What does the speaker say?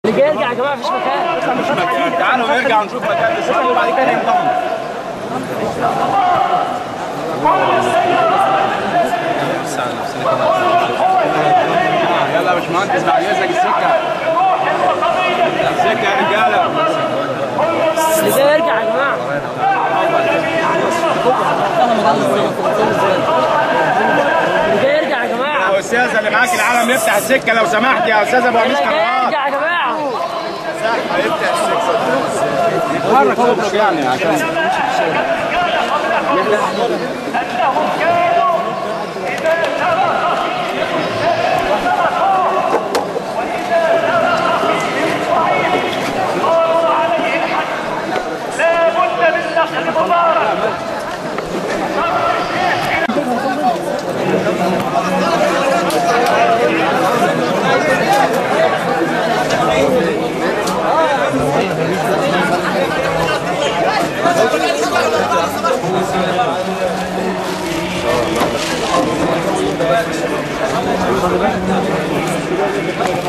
اللي جاي يرجع يا جماعه مفيش مكان. مش مكان، تعالوا نرجع ونشوف مكان نصلي وبعد كده ننضم. يلا يا باشمهندس بعد اذنك السكه. السكه يا رجاله. اللي جاي يرجع يا جماعه. اللي جاي يرجع يا جماعه. يا استاذه اللي معاك العلم يفتح السكه لو سمحت يا استاذ ابو قميص. اللي جاي يرجع يا جماعه. هيفتح السكه. يتحرك صوتك يعني عشان Thank you.